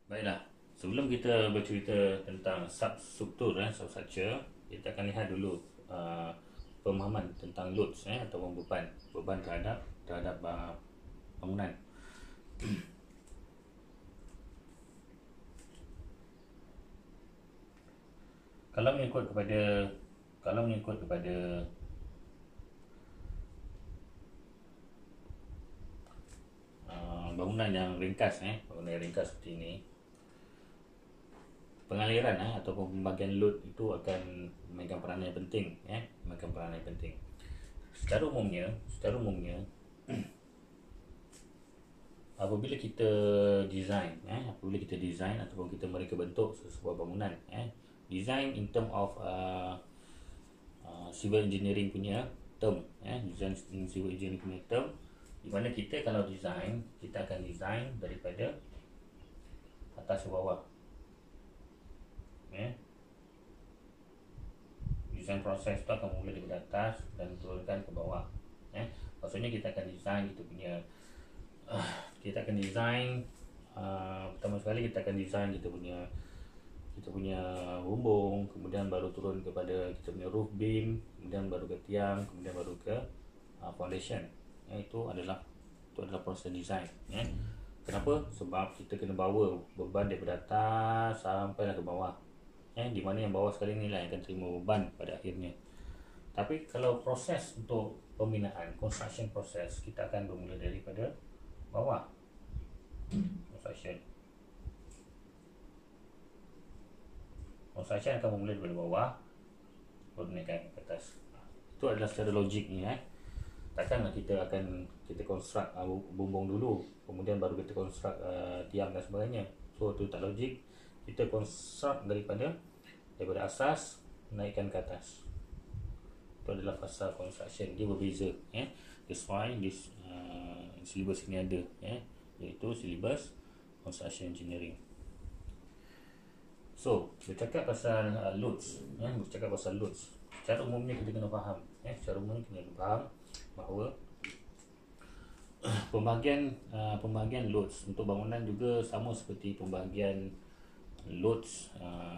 Baiklah, sebelum kita bercerita tentang substruktur substructure, kita akan lihat dulu pemahaman tentang loads atau beban terhadap bangunan. Kalau mengikut kepada bangunan yang ringkas bangunan yang ringkas seperti ini, pengaliran ataupun pembagian load itu akan memainkan peranan yang penting memainkan peranan yang penting. Secara umumnya apabila kita design ataupun kita mereka bentuk sebuah bangunan, design in term of civil engineering punya term, design in civil engineering punya term, di mana kita kalau design, kita akan design daripada atas ke bawah. Design proses itu akan mula daripada atas dan turunkan ke bawah. Maksudnya kita akan design pertama sekali kita akan design kita punya bumbung, kemudian baru turun kepada kita punya roof beam, kemudian baru ke tiang, kemudian baru ke foundation. Itu adalah proses design. Kenapa? Sebab kita kena bawa beban daripada atas sampailah ke bawah. Di mana yang bawah sekali ni lah yang akan terima beban pada akhirnya. Tapi kalau proses untuk pembinaan, construction proses, kita akan bermula daripada bawah. Construction akan bermula daripada bawah, baru naikkan ke atas. Itu adalah secara logik ni. Takkanlah kita construct bumbung dulu, kemudian baru kita construct tiang dan sebagainya. So itu tak logik. Kita construct daripada asas naikkan ke atas. Itu adalah fasa construction, dia berbeza. That's why this syllabus ini ada, iaitu syllabus construction engineering. So bercakap pasal loads, secara umumnya kita kena faham, bahawa pembahagian loads untuk bangunan juga sama seperti pembahagian loads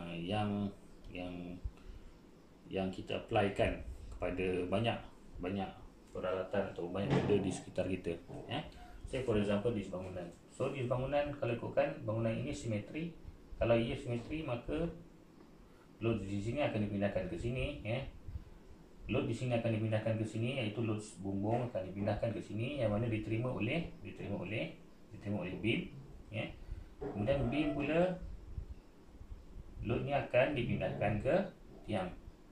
yang kita applykan kepada banyak peralatan atau banyak benda di sekitar kita. Say for example this bangunan. So this bangunan, kalau ikutkan bangunan ini simetri, kalau ia simetri maka load di sini akan dipindahkan ke sini. Load di sini akan dipindahkan ke sini, iaitu load bumbung akan dipindahkan ke sini, yang mana diterima oleh beam. Kemudian beam pula load ni akan dipindahkan ke tiang.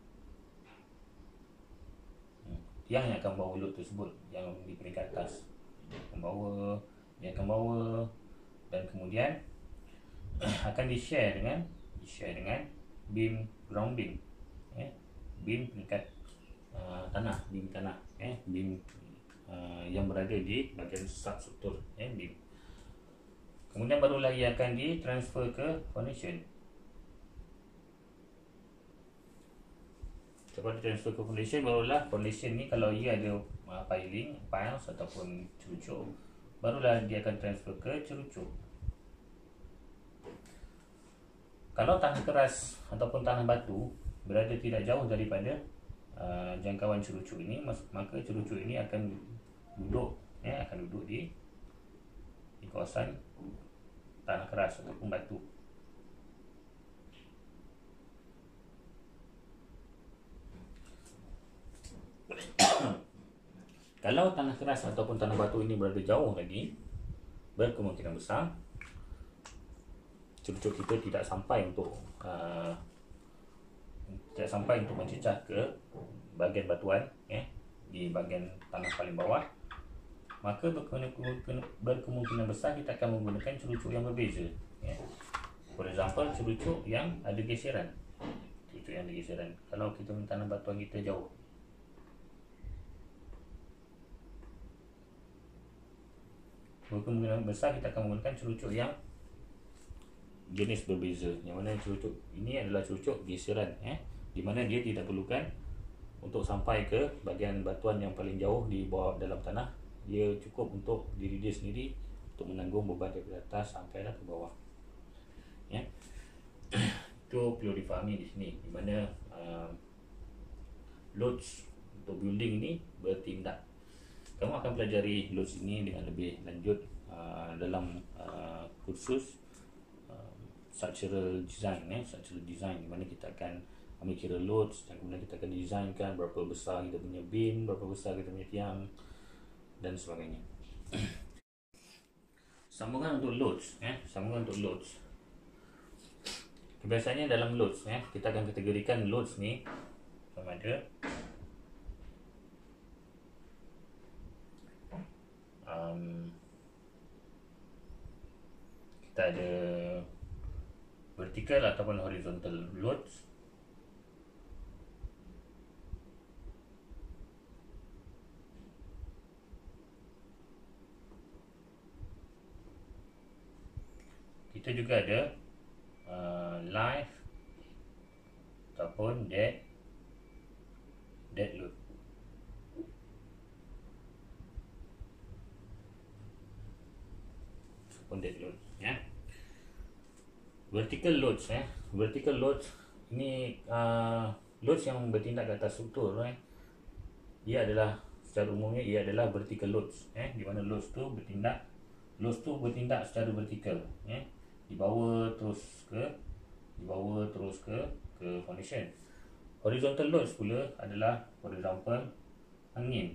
Tiang yang akan bawa load tersebut, yang di peringkat atas dia akan bawa dan kemudian akan di-share dengan beam ground beam, beam peringkat tanah, beam yang berada di bahagian substruktur beam. Kemudian barulah ia akan ditransfer ke foundation. Setelah ditransfer ke foundation, barulah foundation ni kalau ia ada piles ataupun cerucuk, barulah dia akan transfer ke cerucuk. Kalau tanah keras ataupun tanah batu berada tidak jauh daripada jangkauan cerucuk ini, maka cerucuk ini akan duduk di kawasan tanah keras ataupun batu. Kalau tanah keras ataupun tanah batu ini berada jauh lagi, berkemungkinan besar cerucuk kita tidak sampai untuk mencecah ke bahagian batuan, di bahagian tanah paling bawah. Maka berkemungkinan besar kita akan menggunakan cerucuk yang berbeza. For example, cerucuk yang ada geseran. Kalau kita tanah batuan kita jauh, berkemungkinan besar kita akan menggunakan cerucuk yang jenis berbeza, yang mana cerucuk ini adalah cerucuk geseran, di mana dia tidak perlukan untuk sampai ke bahagian batuan yang paling jauh di bawah dalam tanah. Dia cukup untuk diri dia sendiri untuk menanggung beban daripada atas sampailah ke bawah. ya. Itu perlu difahami di sini, di mana loads untuk building ini bertindak. Kamu akan pelajari loads ini dengan lebih lanjut dalam kursus structural design, structural design, di mana kita akan ambil kira loads dan kemudian kita akan designkan berapa besar kita punya beam, berapa besar kita punya tiang dan sebagainya. Sambungan untuk loads, sambungan untuk loads. Biasanya dalam loads, kita akan kategorikan loads ni sama ada kita ada vertical ataupun horizontal loads. Kita juga ada live ataupun dead load. Ataupun dead load, ya. Vertical loads, vertical loads ini loads yang bertindak ke atas struktur, Dia adalah secara umumnya ia adalah vertical loads, di mana loads tu bertindak secara vertikal, dibawa terus ke foundation. Horizontal loads pula adalah, for example, angin,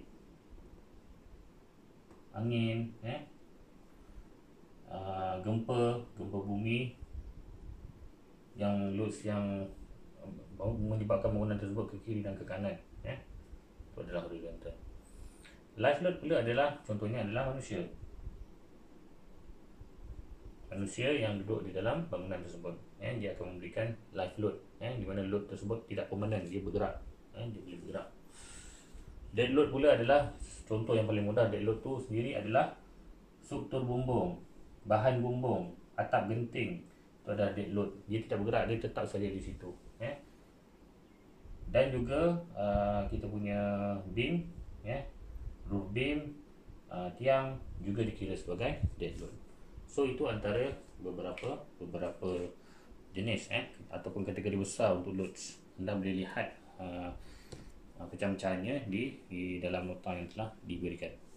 gempa bumi, yang loads yang menyebabkan bangunan tersebut ke kiri dan ke kanan, itu adalah horizontal. Live load pula adalah, contohnya adalah manusia yang duduk di dalam bangunan tersebut, dia akan memberikan live load, di mana load tersebut tidak permanen, dia bergerak, dia boleh bergerak. Dead load pula adalah, contoh yang paling mudah, dead load tu sendiri adalah struktur bumbung, bahan bumbung, atap genting, itu adalah dead load. Dia tidak bergerak, dia tetap saja di situ, Dan juga kita punya beam, roof beam, tiang juga dikira sebagai dead load. So itu antara beberapa jenis ataupun kategori besar untuk loads. Anda boleh lihat pecah-pecahannya di dalam nota yang telah diberikan.